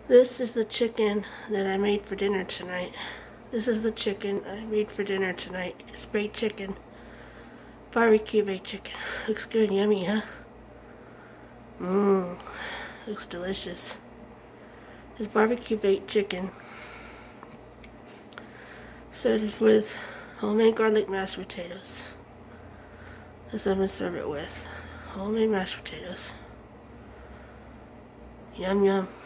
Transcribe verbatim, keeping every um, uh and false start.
This is the chicken that I made for dinner tonight. This is the chicken I made for dinner tonight. It's baked chicken. Barbecue baked chicken. Looks good, yummy, huh? Mmm. Looks delicious. It's barbecue baked chicken. Served with homemade garlic mashed potatoes. That's what I'm gonna serve it with. Homemade mashed potatoes. Yum yum.